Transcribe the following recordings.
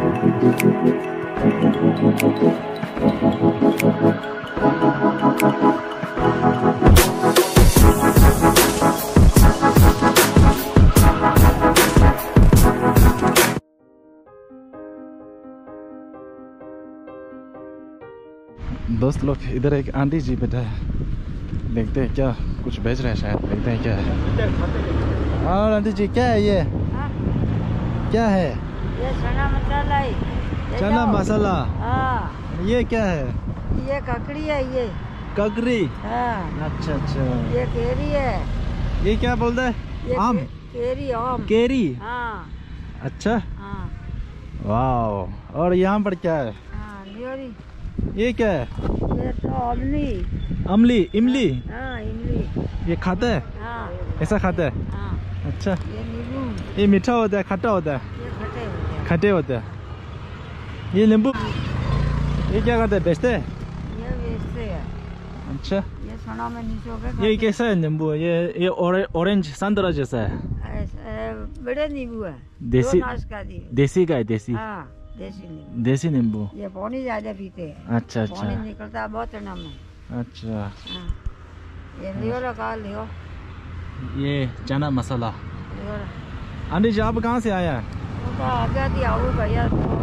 दोस्त लोग इधर एक आंटी जी बैठा है, देखते हैं क्या कुछ बेच रहे हैं, शायद देखते हैं क्या है। और आंटी जी क्या है ये? क्या है ये चना मसाला है। चना मसाला? हाँ। ये क्या है? ये ककड़ी है। ये ककड़ी? हाँ। अच्छा अच्छा। ये केरी है। ये क्या बोलता है? आम? केरी आम। केरी? हाँ। अच्छा। हाँ। वाह। और यहाँ पर क्या है? हाँ लियोरी। ये क्या है? ये तो अमली। अमली? इमली? हाँ इमली। ये खाता है? हाँ। ऐसा खाता है? हाँ। अच्छा। ये नींबू। ये मीठा होता है खट्टा होता है? ये खट्टे होते हैं। खट्टे होते हैं। ये नींबू ये क्या करते हैं, बेचते हैं? ये बेचते हैं। अच्छा। ये सोना में नीचे होकर ये कैसा है नींबू? ये ऑरेंज संतरा जैसा है? बड़े नींबू है। देसी? देसी का है? देसी? हाँ देसी नींबू। देसी नींबू। ये पानी ज्यादा पीते हैं। अच्छा अच्छा। पानी निकलता है बहुत नम है। अच्छा। हाँ। ये लियो लगा लियो। ये चना मसाला। लियो। आंटी जी आप कहाँ से आया है? वो तो आगे थी आओ भैया।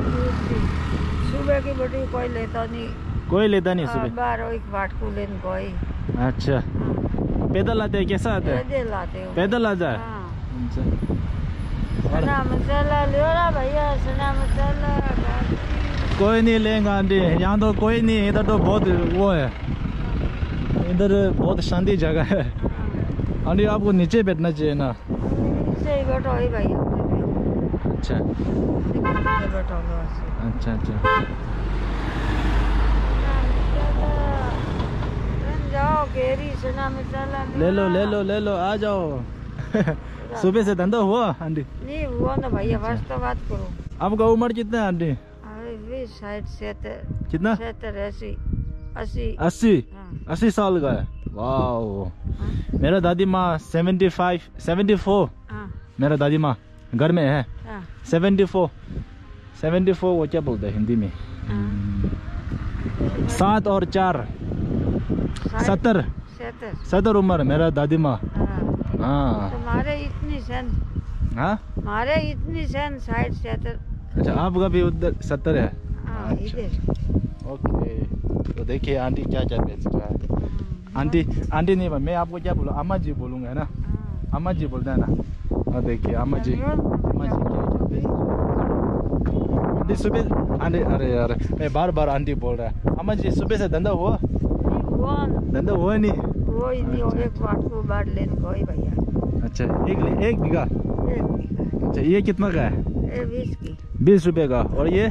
सुबह की बटी कोई लेता नहीं। कोई लेता नहीं सुबह? बारह एक बाट को लेन कोई। अच्छा। पैदल आते हैं? कैसा आते हैं? पैदल आते हो? पैदल आता है? हाँ। अच्छा। चना मसाला लियो ना भैया। चना मसाला कोई नहीं लेंगे आंटी, यहाँ तो कोई नहीं, इधर तो बहुत वो है, इधर बहुत शांति जगह है। आंटी आपको नीचे बैठना चाहिए ना। नीचे ही बैठो ही भैया। अच्छा बैठो अच्छा अच्छा। जाओ केरी चना मसाला ले लो ले लो ले लो, आ जाओ। सुबह से धंधा हुआ आंटी? नहीं हुआ ना भैया, बस तो बात करो। आपका उम्र कितना है आंटी? अरे 60 कितना? 70 80 80? हाँ। 80 साल का है? वाह। मेरा दादी माँ 74। हाँ। मेरा दादी माँ घर में है। हाँ। 74 वो क्या बोलते हैं हिंदी में? 7 और 4 70 उम्र मेरा दादी माँ। हाँ। तुम्हारे इतनी सन? हाँ हमारे इतनी सन 60 70। अच्छा आपका भी उधर 70 है? हाँ अच्छा। इधर। ओके। तो देखिए आंटी क्या क्या बेच रहा है। आंटी नहीं, मैं आपको क्या बोलूँ, अम्मा जी बोलूँगा, है ना? अम्मा जी बोलते हैं ना। और देखिए अम्मा जी क्या आंटी सुबह आंटी, अरे यार मैं बार आंटी बोल रहा है। अम्मा जी सुबह से धंधा हुआ? धंधा हुआ नहीं? कोई नहीं हो। एक बाट को बाट लेने कोई भैया। अच्छा एक बीघा? अच्छा ये कितना का है? 20 की। 20 रुपए का। और ये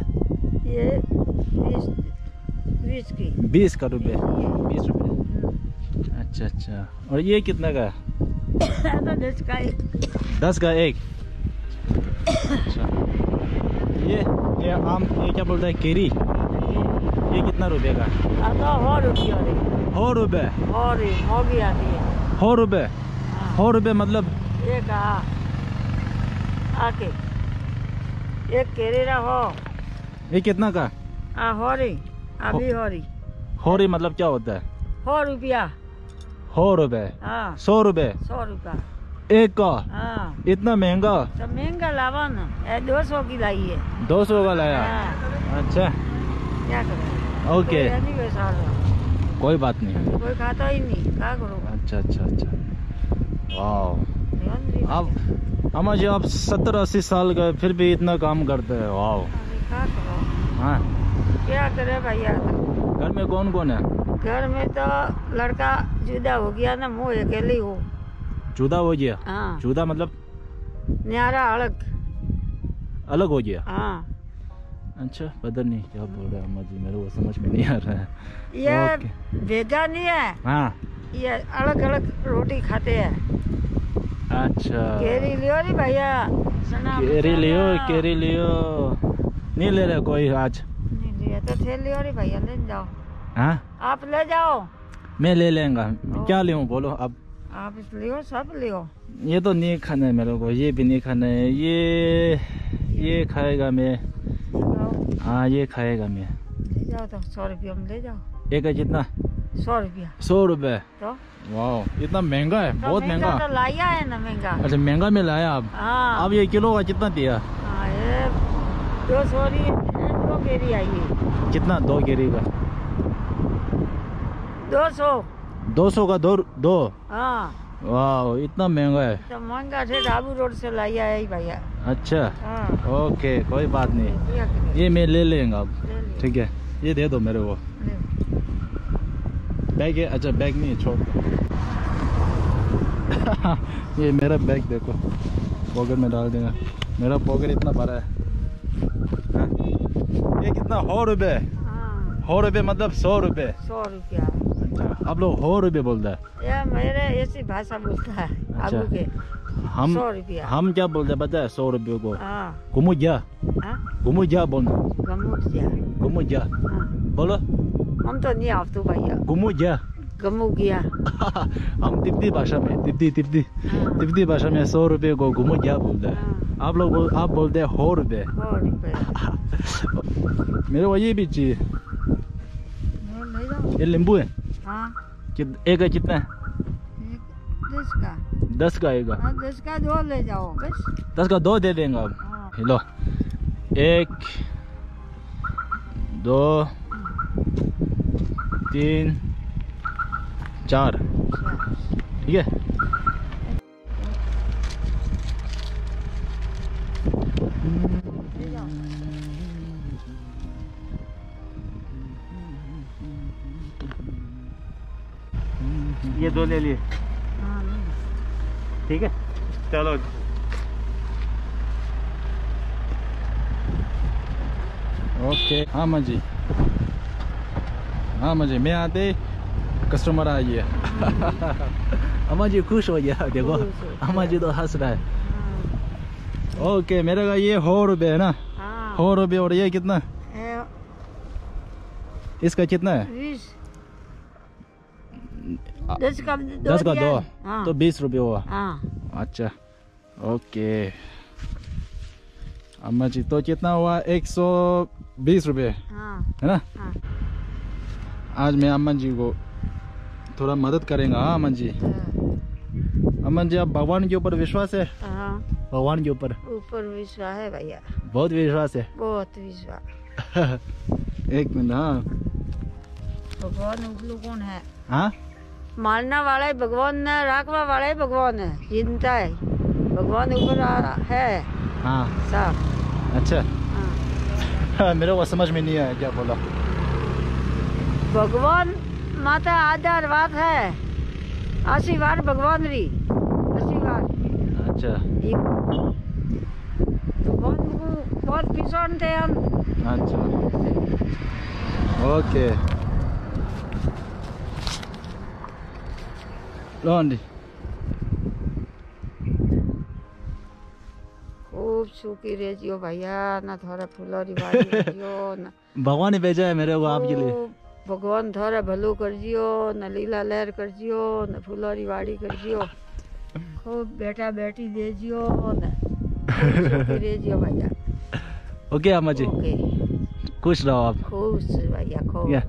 20 की। 20 का रुपये? 20 रुपये। अच्छा अच्छा। और ये कितना का है? 10 का एक। 10 का एक? अच्छा। ये आम, ये क्या बोलता है, केरी? ये कितना रुपए का? 100 रुपया। 100 रुपये? और होगी आती है 100 रुपये? 100 रुपये मतलब? एक आके एक केरेला हो। ये कितना का? होरी अभी होरी। होरी मतलब क्या होता है? 100 रुपया। 100 रुपये? हाँ 100 रुपये? 100 रुपया एक का? हाँ। इतना महंगा? तो महंगा लावा ना, 200 की लाई है। 200 का लाया? हाँ। अच्छा क्या करें? ओके कोई बात नहीं। कोई खाता ही नहीं, क्या करो? अच्छा अच्छा अच्छा। वाह। आप अम्मा जी आप 70-80 साल का फिर भी इतना काम करते हैं, वाह। क्या करो? हाँ क्या करे भैया? घर में कौन कौन है? घर में तो लड़का जुदा हो गया ना, मैं अकेली हूँ। जुदा हो गया? हाँ। जुदा मतलब? न्यारा अलग हो गया? हाँ। अच्छा पता नहीं क्या बोल रहे हैं अम्मा जी, मेरे को समझ में नहीं आ रहा है। ये भेजा नहीं है। हाँ ये अलग अलग रोटी खाते हैं। अच्छा केरी लियो रे भैया। केरी लियो नहीं ले रहे कोई आज? नहीं लिया तो थे लियो रे भैया, ले जाओ। हाँ आप ले जाओ। मैं ले लेंगा। क्या ले बोलो अब? आप लियो, सब लियो। ये तो नहीं खाना है मेरे को, ये भी नहीं खाना है, ये खाएगा मैं। हाँ ये खाएगा मैं। ले जाओ तो 100 रुपया में ले जाओ। एक है कितना? 100 रुपया। 100 रुपए? तो वाह इतना महंगा है, तो बहुत महंगा। तो लाया है ना महंगा। अच्छा महंगा में लाया आप। हाँ अब ये किलो का कितना दिया? हाँ ये 200 2 केरी आई है। कितना? 2 केरी का 200। 200 का दो? हाँ वाह इतना महंगा है। तो महंगा थे, ढाबू रोड से लाया है भैया। अच्छा हाँ ओके कोई बात नहीं, लिया के ये मैं ले लेंगे अब। ले लिया। ठीक है ये दे दो मेरे को। ले। बैग है? अच्छा बैग नहीं है, छोड़। ये मेरा बैग देखो, पॉकेट में डाल देगा। मेरा पॉकेट इतना बड़ा है। हाँ? ये कितना? 100 रुपए? हाँ 100 रुपए मतलब 100 रुपए? 100 रुपया। अच्छा आप लोग 100 रुपए बोलता है? ये मेरे ऐसी भाषा बोलता है अच्छा। आबू के। हम 100 रुपया। हम क्या बोलते हैं पता है? 100 रुपये को हाँ गुमुजा। हाँ गुमुजा बोलना। गमुजिया। गुमुजा हाँ बोलो। हम तो नहीं आप तो भैया। गुमुजा। गमू गया। हम तिब्बती भाषा में, तिब्बती भाषा में 100 रुपये को गुमुजा बोलते हैं। हाँ। आप बोलते हैं 100 रुपये। 100 रुपया। मेरे को ये भी चाहिए। ले जाओ। ये नींबू है? हाँ एक है कितना है? 10 का। 10 का एक? हाँ 10 का 2 ले जाओ बस। 10 का 2 दे देंगे आप। हाँ। लो 1 2 3 4 ठीक है। ले जाओ। ये 2 ले लिए। हाँ ले। ठीक है चलो। ओके हाँ माँ जी, हाँ माँ जी, मैं आते कस्टमर आ गया। अम्मा जी खुश हो गया, देखो अम्मा जी तो हंस रहा है। हाँ। ओके मेरे का ये 100 रुपये है ना? हाँ 100 रुपये। और ये कितना? इसका कितना है? 20। 10 का 10 का 2 हाँ। तो 20 रुपये हुआ। हाँ अच्छा ओके अम्मा जी तो कितना हुआ? 120 रुपये हाँ है ना? हाँ। आज मैं अम्मा जी को थोड़ा मदद करेंगे। हाँ अम्मा जी। अम्मा जी आप भगवान के ऊपर विश्वास है? हाँ भगवान के ऊपर ऊपर विश्वास है भैया, बहुत विश्वास है। बहुत विश्वास। एक मिनट। हाँ भगवान उपलू कौन है? हाँ मारना वाला है भगवान ने, राखवा वाला है भगवान है, चिंता है भगवान ऊपर है। हाँ सब। अच्छा। हाँ। मेरे को समझ में नहीं आया क्या बोला। भगवान माता आधार बात है, आशीर्वाद भगवान री आशीर्वाद। अच्छा भगवान को बहुत पिछड़ थे हम। अच्छा ओके लो आंटी। खूब सुखी रह जियो भैया, ना थोड़ा फुलौरी बाड़ी रहियो ना। भगवान ने भेजा है मेरे को आपके लिए। भगवान थोड़ा भलो कर जियो, न लीला लहर कर जियो, न फुलौरी बाड़ी कर जियो, खूब बेटा बेटी दे जियो न खूब सुखी रह जियो भैया। ओके अम्मा जी ओके खुश रहो आप। खुश भैया खूब। या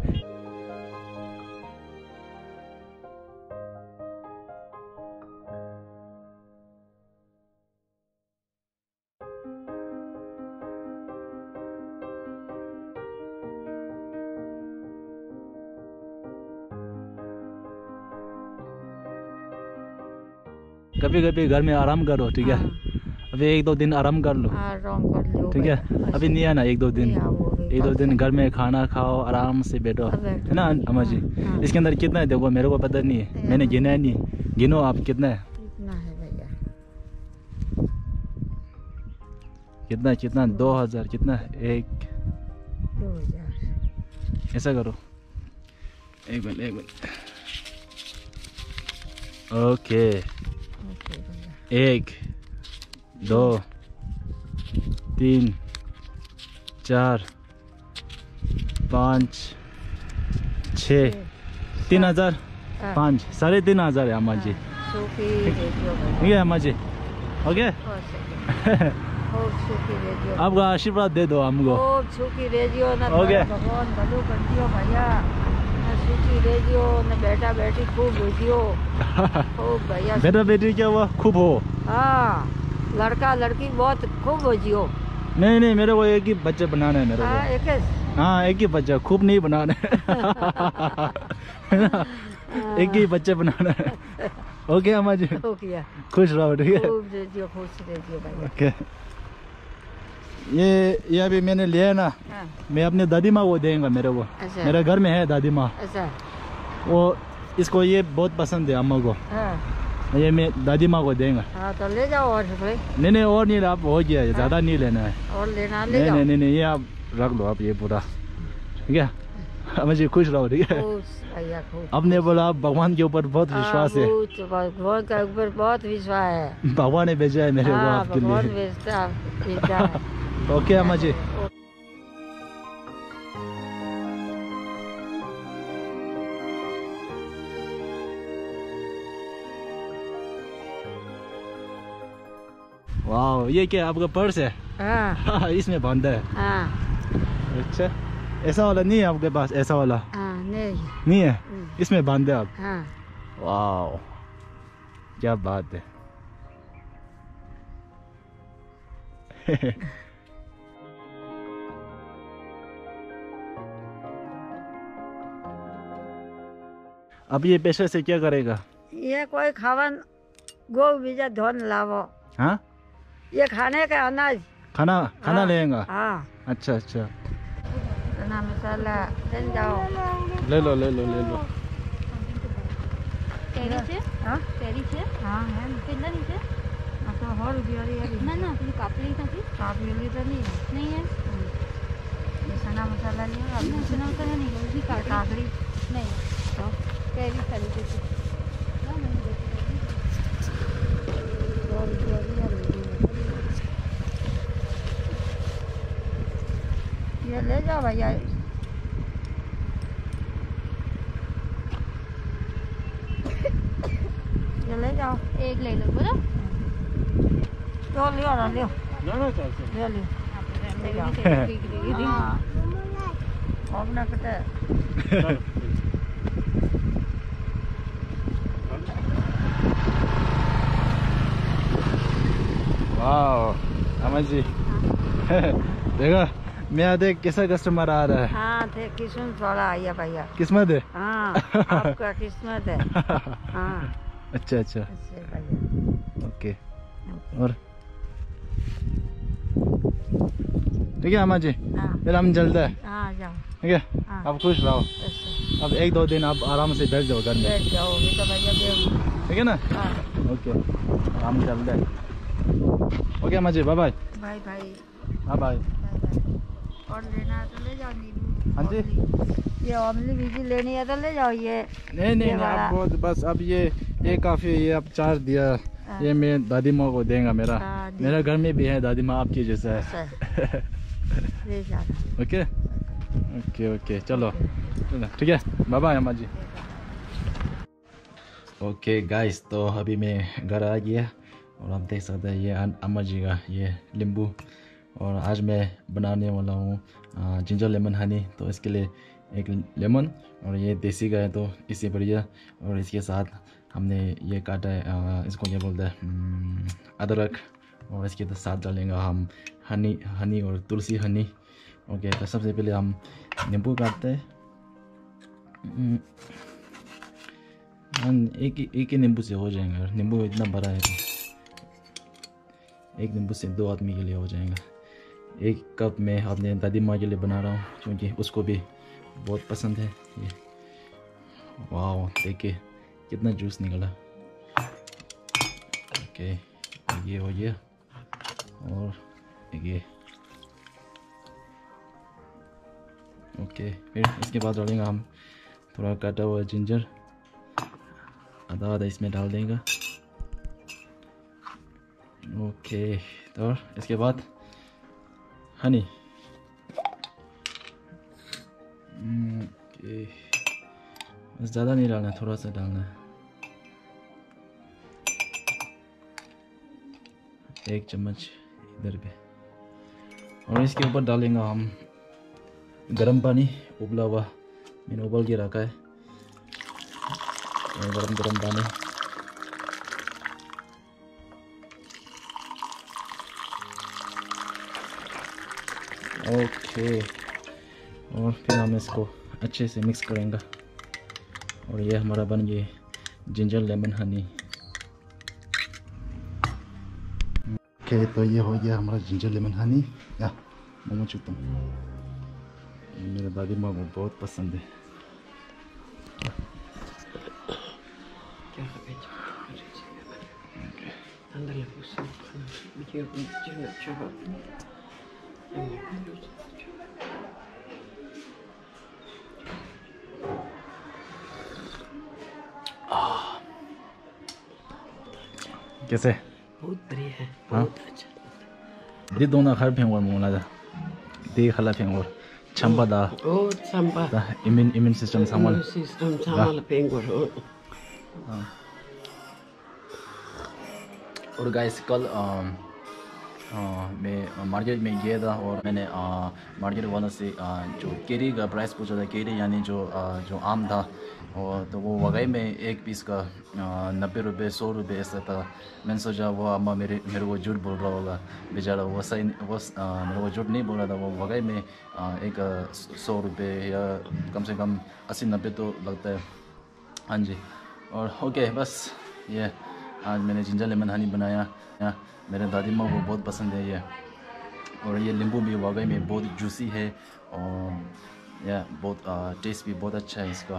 कभी कभी घर में आराम करो ठीक है। अभी 1-2 दिन आराम कर लो आराम कर लो ठीक है। भैया। अभी नहीं आना 1-2 दिन। नहीं आओगे। 1-2 दिन घर में खाना खाओ, आराम से बैठो है ना अम्मा जी। हाँ। इसके अंदर कितना है देखो, मेरे को पता नहीं है, मैंने गिना है नहीं। गिनो आप कितना है? कितना है भैया? कितना कितना? 2000 कितना? 1 2000। ऐसा करो, एक मिनट। ओके ओके भैया। 1 2 3 4 5 6 3000 5 3,500 है अम्मा जी। सुखी रह जियो भैया। ठीक है अम्मा जी। ओके हो सके। खूब सुखी रहियो आपका आशीर्वाद दे दो हमको खूब सुखी रहियो न ओके। भगवान भलो कर दियो भैया न सुखी रहियो न बेटा बेटी खूब भेजियो खूब भैया बेटा बेटी क्या हुआ खूब हो हाँ लड़का लड़की बहुत खूब भेजियो नहीं नहीं मेरे को एक ही बच्चे बनाना है मेरे हाँ को एक हाँ एक ही बच्चा खूब नहीं बनाना है है ना? एक ही बच्चे बनाना है ओके अम्मा जी हो गया खुश रहो ठीक है खूब रहियो खुश रहियो भैया ओके ये अभी मैंने लिया है ना हाँ मैं अपने दादी माँ को देंगे मेरे को अच्छा मेरे घर में है दादी माँ अच्छा वो इसको ये बहुत पसंद है अम्मा को हाँ ये मैं दादी माँ को देंगे हाँ तो ले जाओ और भाई नहीं और नहीं आप हो गया है ज़्यादा नहीं लेना है और लेना ले नहीं जाओ नहीं ये आप रख लो आप ये पूरा ठीक है अम्मा जी खुश रहो ठीक है खूब भैया खूब आपने बोला आप भगवान के ऊपर बहुत विश्वास है भगवान का ऊपर बहुत विश्वास है भगवान ने भेजा है मेरे को हाँ आपके भगवान लिए भेजता है ओके अम्मा जी वाह ये क्या आपका पर्स है हाँ इसमें बांधा है हाँ अच्छा ऐसा वाला नहीं है आपके पास ऐसा वाला हाँ नहीं नहीं है इसमें बांधे आप हाँ वाह क्या बात है अब ये पैसे से क्या करेगा ये कोई खावन गो बीजा धन लावो हाँ ये खाने का अनाज खाना हाँ, लेगा हाँ अच्छा अच्छा चना मसाला ले जाओ ले लो કેરી છે हाँ કેરી છે हाँ है ना કેટલાની છે तो और भी ના ના પેલી કાપલી નથી काफी ली तो नहीं है નહીં है ये चना मसाला लिया ના ચણા મસાલા નહીં ગયું કાકડી काकड़ी નહીં तो કેરી ખાલી છે ના મને દેખી और भी ये ले जाओ भैया ये ले जाओ એક લઈ લો બરાબર तो लियो ना लियो ले लियो हाँ अब ना कटे वाह अम्मा जी देखो मैं आते कैसा कस्टमर आ रहा है हाँ थे किस्मत वाला आया भैया किस्मत है हाँ आपका किस्मत है हाँ अच्छा अच्छे भैया ओके और ठीक है अम्मा जी हाँ फिर हम चलते हैं हाँ जाओ ठीक है हाँ। आप खुश रहो ऐसे अब 1-2 दिन आप आराम से बैठ जाओ घर में बैठ जाओ अभी तो भैया देव ठीक है ना हाँ ओके हम चलते हैं ओके अम्मा जी बाय बाय भाई भाई हाँ बाय और लेना है तो ले जाओ नींबू हाँ जी ये अमली बीजी लेनी है तो ले जाओ ये नहीं ये वाला। आप बहुत बस अब ये काफी है ये अब चार्ज दिया हाँ। ये मैं दादी माँ को देंगे मेरा हाँ, दे। मेरा घर में भी है दादी माँ आपकी जैसा है ऐसा ले जाना ओके ओके चलो ठीक है बाय बाय अम्मा जी ओके गाइस तो अभी मैं घर आ गया और आप देख सकते हैं ये अम्मा जी का ये नींबू और आज मैं बनाने वाला हूँ जिंजर लेमन हनी तो इसके लिए एक लेमन और ये देसी का है तो इससे बढ़िया और इसके साथ हमने ये काटा है इसको क्या बोलते हैं अदरक और इसके साथ डालेंगे हम हनी और तुलसी हनी ओके तो सबसे पहले हम नींबू काटते हैं एक ही नींबू से हो जाएगा नींबू इतना बड़ा है तो एक नींबू से 2 आदमी के लिए हो जाएगा 1 कप में अपने दादी माँ के लिए बना रहा हूँ क्योंकि उसको भी बहुत पसंद है ये वाह देखिए कितना जूस निकला ओके ये हो गया और ये ओके फिर इसके बाद डालेंगे हम थोड़ा काटा हुआ जिंजर आधा इसमें डाल देंगे ओके तो इसके बाद हनी ओके बस ज़्यादा नहीं डालना है थोड़ा सा डालना है 1 चम्मच इधर पे और इसके ऊपर डालेंगे हम गर्म पानी उबला हुआ, मैंने उबल के रखा है। गरम गरम पानी, ओके। और फिर हम इसको अच्छे से मिक्स करेंगे। और ये हमारा बन गया जिंजर लेमन हनी। ओके, तो ये हो गया हमारा जिंजर लेमन हनी। या मोमो चुपता, मेरे दादी माँ को बहुत पसंद है। कैसे? बहुत बढ़िया है, बहुत अच्छा। दी दोना खर फेंगोर मोला दा दी खला फेंगोर छंबा दा ओ छंबा दा इम्यून सिस्टम सामल सिस्टम सामल फेंगोर हो। और गाइस कल मैं मार्केट में गया था और मैंने मार्केट वालों से जो केरी का प्राइस पूछा था। केरी यानी जो आम था, और तो वो वगैरह में एक पीस का 90 रुपये 100 रुपये ऐसा था। मैंने सोचा वो अम्मा मेरे को झूठ बोल रहा होगा, बेचारा वो सही वो मेरे को झूठ नहीं बोल रहा था। वो वगैरह में एक 100 रुपये या कम से कम 80-90 तो लगता है। हाँ जी। और ओके, बस ये आज मैंने जिंजर लेमन हनी बनाया। मेरे दादी माँ को बहुत पसंद है ये। और ये नींबू भी वाकई में बहुत जूसी है और या बहुत टेस्ट भी बहुत अच्छा है इसका।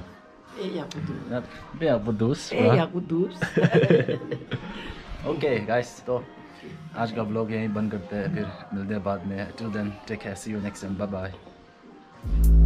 ओके गाइस, तो आज का ब्लॉग यहीं बंद करते हैं, फिर मिलते हैं बाद में। Till then take care, see you next time, bye bye.